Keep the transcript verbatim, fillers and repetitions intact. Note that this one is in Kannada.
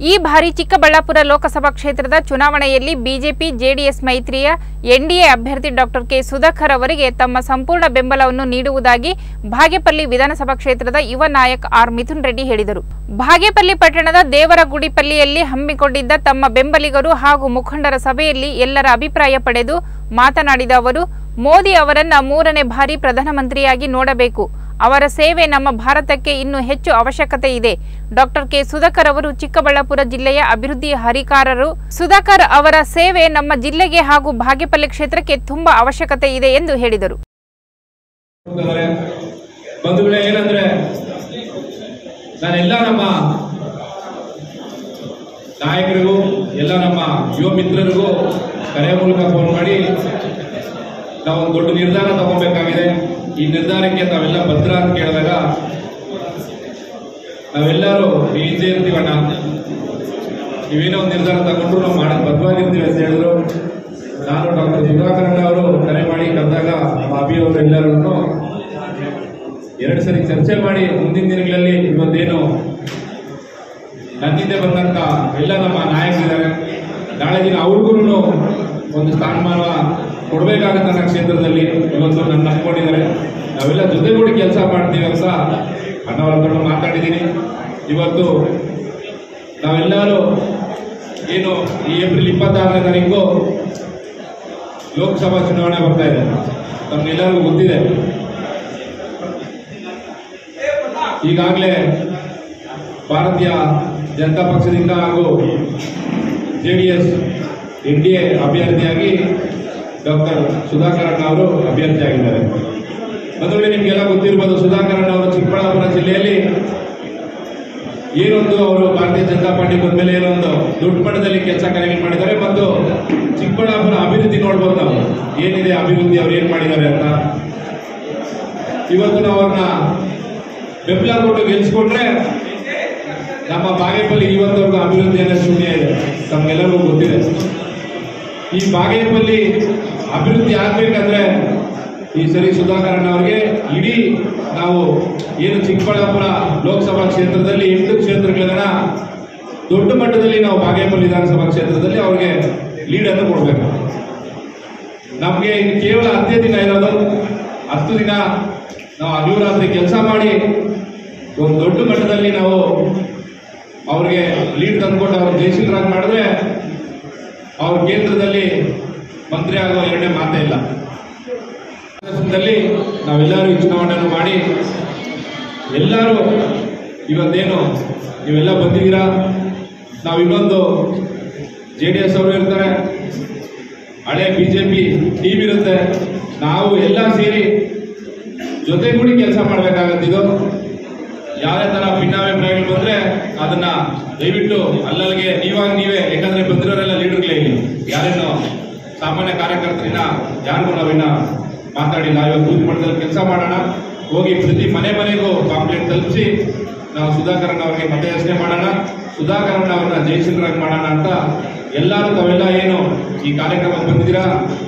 ಈ ಬಾರಿ ಚಿಕ್ಕಬಳ್ಳಾಪುರ ಲೋಕಸಭಾ ಕ್ಷೇತ್ರದ ಚುನಾವಣೆಯಲ್ಲಿ ಬಿಜೆಪಿ ಜೆಡಿಎಸ್ ಮೈತ್ರಿಯ ಎನ್ಡಿಎ ಅಭ್ಯರ್ಥಿ ಡಾಕ್ಟರ್ ಕೆ ಸುಧಾಕರ್ ಅವರಿಗೆ ತಮ್ಮ ಸಂಪೂರ್ಣ ಬೆಂಬಲವನ್ನು ನೀಡುವುದಾಗಿ ಬಾಗೇಪಲ್ಲಿ ವಿಧಾನಸಭಾ ಕ್ಷೇತ್ರದ ಯುವ ನಾಯಕ ಆರ್ ಮಿಥುನ್ ರೆಡ್ಡಿ ಹೇಳಿದರು. ಬಾಗೇಪಲ್ಲಿ ಪಟ್ಟಣದ ದೇವರಗುಡಿಪಲ್ಲಿಯಲ್ಲಿ ಹಮ್ಮಿಕೊಂಡಿದ್ದ ತಮ್ಮ ಬೆಂಬಲಿಗರು ಹಾಗೂ ಮುಖಂಡರ ಸಭೆಯಲ್ಲಿ ಎಲ್ಲರ ಅಭಿಪ್ರಾಯ ಪಡೆದು ಮಾತನಾಡಿದ ಅವರು, ಮೋದಿ ಅವರನ್ನ ಮೂರನೇ ಬಾರಿ ಪ್ರಧಾನಮಂತ್ರಿಯಾಗಿ ನೋಡಬೇಕು. ಅವರ ಸೇವೆ ನಮ್ಮ ಭಾರತಕ್ಕೆ ಇನ್ನೂ ಹೆಚ್ಚು ಅವಶ್ಯಕತೆ ಇದೆ. ಡಾಕ್ಟರ್ ಕೆ ಸುಧಾಕರ್ ಅವರು ಚಿಕ್ಕಬಳ್ಳಾಪುರ ಜಿಲ್ಲೆಯ ಅಭಿವೃದ್ಧಿ ಹರಿಕಾರರು. ಸುಧಾಕರ್ ಅವರ ಸೇವೆ ನಮ್ಮ ಜಿಲ್ಲೆಗೆ ಹಾಗೂ ಬಾಗೇಪಲ್ಲಿ ಕ್ಷೇತ್ರಕ್ಕೆ ತುಂಬಾ ಅವಶ್ಯಕತೆ ಇದೆ ಎಂದು ಹೇಳಿದರು. ಏನಂದ್ರೆ ನಾನೆಲ್ಲ ನಮ್ಮ ನಾಯಕರಿಗೂ ಎಲ್ಲ ನಮ್ಮ ಯುವ ಮಿತ್ರರಿಗೂ ಕರೆ ಮೂಲಕ ಫೋನ್ ಮಾಡಿ ನಾವು ಒಂದು ದೊಡ್ಡ ನಿರ್ಧಾರ ತಗೋಬೇಕಾಗಿದೆ. ಈ ನಿರ್ಧಾರಕ್ಕೆ ತಾವೆಲ್ಲ ಭದ್ರ ಅಂತ ಕೇಳಿದಾಗ ನಾವೆಲ್ಲರೂ ಹಿಂದೆ ಇರ್ತೀವಣ್ಣ, ನೀವೇನೋ ಒಂದು ನಿರ್ಧಾರ ತಗೊಂಡ್ರು ನಾವು ಮಾಡಕ್ ಬದ್ಧವಾಗಿರ್ತೀವಿ ಅಂತ ಹೇಳಿದ್ರು. ನಾನು ಡಾಕ್ಟರ್ ಸುಧಾಕರ್ ಅವರು ಕರೆ ಮಾಡಿ ಕರೆದಾಗ ಅಭಿ ಅವರು ಎಲ್ಲರೂ ಎರಡು ಸರಿ ಚರ್ಚೆ ಮಾಡಿ ಮುಂದಿನ ದಿನಗಳಲ್ಲಿ ಇವತ್ತೇನು ನನ್ನಿಂದ ಬಂದಂತ ಎಲ್ಲ ನಮ್ಮ ನಾಯಕರಿದ್ದಾರೆ, ನಾಳೆ ದಿನ ಅವ್ರಿಗೂ ಒಂದು ಸ್ಥಾನಮಾನ ಕೊಡಬೇಕಾಗತ್ತ ನನ್ನ ಕ್ಷೇತ್ರದಲ್ಲಿ ಇವತ್ತು ನನ್ನ ನಂಬ್ಕೊಂಡಿದ್ದಾರೆ. ನಾವೆಲ್ಲ ಜೊತೆಗೂಡಿ ಕೆಲಸ ಮಾಡ್ತೀವಿ ಅಂತ ಅಣ್ಣವರ ಹತ್ರ ಮಾತಾಡಿದ್ದೀನಿ. ಇವತ್ತು ನಾವೆಲ್ಲರೂ ಏನು ಈ ಏಪ್ರಿಲ್ ಇಪ್ಪತ್ತಾರನೇ ತಾರೀಕು ಲೋಕಸಭಾ ಚುನಾವಣೆ ಬರ್ತಾ ಇದೆ, ತಮ್ಗೆಲ್ಲರಿಗೂ ಗೊತ್ತಿದೆ. ಈಗಾಗಲೇ ಭಾರತೀಯ ಜನತಾ ಪಕ್ಷದಿಂದ ಹಾಗೂ ಜೆಡಿಎಸ್ ಎನ್ ಡಿ ಎ ಅಭ್ಯರ್ಥಿಯಾಗಿ ಡಾಕ್ಟರ್ ಸುಧಾಕರ್ ಅವರು ಅಭ್ಯರ್ಥಿಯಾಗಿದ್ದಾರೆ. ಅದರಲ್ಲಿ ನಿಮಗೆಲ್ಲ ಗೊತ್ತಿರ್ಬೋದು, ಸುಧಾಕರ್ ಅವರು ಚಿಕ್ಕಬಳ್ಳಾಪುರ ಜಿಲ್ಲೆಯಲ್ಲಿ ಏನೊಂದು ಅವರು ಭಾರತೀಯ ಜನತಾ ಪಾರ್ಟಿ ಬಂದ್ಮೇಲೆ ಏನೊಂದು ದೊಡ್ಡ ಮಟ್ಟದಲ್ಲಿ ಕೆಲಸ ಕಾರ್ಯಗಳು ಮಾಡಿದ್ದಾರೆ ಮತ್ತು ಚಿಕ್ಕಬಳ್ಳಾಪುರ ಅಭಿವೃದ್ಧಿ ನೋಡ್ಬೋದು. ನಾವು ಏನಿದೆ ಅಭಿವೃದ್ಧಿ ಅವ್ರು ಏನ್ ಮಾಡಿದ್ದಾರೆ ಅಂತ ಇವತ್ತು ನಾವು ಅವ್ರನ್ನ ಬೆಂಬಲ ಕೊಟ್ಟು ಗೆಲ್ಸ್ಕೊಂಡ್ರೆ ನಮ್ಮ ಬಾಗೇಪಲ್ಲಿ ಇವತ್ತವರೆಗೂ ಅಭಿವೃದ್ಧಿ ಅನ್ನೋ ಶೂನ್ಯ ಇದೆ, ತಮ್ಗೆಲ್ಲರಿಗೂ ಗೊತ್ತಿದೆ. ಈ ಬಾಗೇಪಲ್ಲಿ ಅಭಿವೃದ್ಧಿ ಆಗ್ಬೇಕಂದ್ರೆ ಈ ಸರಿ ಸುಧಾಕರ್ ಅವರಿಗೆ ಇಡೀ ನಾವು ಏನು ಚಿಕ್ಕಬಳ್ಳಾಪುರ ಲೋಕಸಭಾ ಕ್ಷೇತ್ರದಲ್ಲಿ ಎಂಟು ಕ್ಷೇತ್ರಗಳನ್ನ ದೊಡ್ಡ ಮಟ್ಟದಲ್ಲಿ ನಾವು ಬಾಗೇಪಲ್ಲಿ ವಿಧಾನಸಭಾ ಕ್ಷೇತ್ರದಲ್ಲಿ ಅವ್ರಿಗೆ ಲೀಡ್ ಅನ್ನು ಕೊಡಬೇಕು. ನಮಗೆ ಇನ್ನು ಕೇವಲ ಹತ್ತೇ ದಿನ ಇರೋದು, ಹತ್ತು ದಿನ ನಾವು ಹಗಲು ರಾತ್ರಿ ಕೆಲಸ ಮಾಡಿ ಒಂದು ದೊಡ್ಡ ಮಟ್ಟದಲ್ಲಿ ನಾವು ಅವ್ರಿಗೆ ಲೀಡ್ ತಂದುಕೊಂಡು ಅವ್ರು ಜಯಶೀಲರಾಗಿ ಮಾಡಿದ್ರೆ ಅವ್ರ ಕೇಂದ್ರದಲ್ಲಿ ಮಂತ್ರಿ ಆಗೋ ಎರಡನೇ ಮಾತೇ ಇಲ್ಲ. ನಾವೆಲ್ಲರೂ ಈ ಚುನಾವಣೆಯನ್ನು ಮಾಡಿ ಎಲ್ಲರೂ ಇವತ್ತೇನು ನೀವೆಲ್ಲ ಬಂದಿದ್ದೀರಾ. ನಾವು ಇನ್ನೊಂದು ಜೆ ಡಿ ಎಸ್ ಅವರು ಇರ್ತಾರೆ, ಹಳೆ ಬಿಜೆಪಿ ಟೀಮ್ ಇರುತ್ತೆ, ನಾವು ಎಲ್ಲ ಸೇರಿ ಜೊತೆಗೂಡಿ ಕೆಲಸ ಮಾಡಬೇಕಾಗತ್ತಿದ್ದು. ಯಾವುದೇ ತರ ಭಿನ್ನಾಭಿಪ್ರಾಯಗಳು ಬಂದ್ರೆ ಅದನ್ನ ದಯವಿಟ್ಟು ಅಲ್ಲಲ್ಲಿಗೆ ನೀವಾಗ ನೀವೇ, ಯಾಕಂದ್ರೆ ಬಂದಿರೋರೆಲ್ಲ ಲೀಡರ್ಗಳೇ, ಇಲ್ಲಿ ಯಾರೇನು ಸಾಮಾನ್ಯ ಕಾರ್ಯಕರ್ತರಿನ ಯಾರಿಗೂ ನಾವಿನ್ನ ಮಾತಾಡಿಲ್ಲ. ಇವತ್ತು ಬೂತ್ ಮಟ್ಟದಲ್ಲಿ ಕೆಲಸ ಮಾಡೋಣ, ಹೋಗಿ ಪ್ರತಿ ಮನೆ ಮನೆಗೂ ಕಾಂಪ್ಲೇಂಟ್ ತಲುಪಿಸಿ ನಾವು ಸುಧಾಕರ್ ಅವರಿಗೆ ಮತಯಾಚನೆ ಮಾಡೋಣ, ಸುಧಾಕರ್ ಅವ್ರನ್ನ ಜಯಶೀಲರಾಗಿ ಮಾಡೋಣ ಅಂತ ಎಲ್ಲರೂ ತಾವೆಲ್ಲ ಏನು ಈ ಕಾರ್ಯಕ್ರಮಕ್ಕೆ ಬಂದಿದ್ದೀರಾ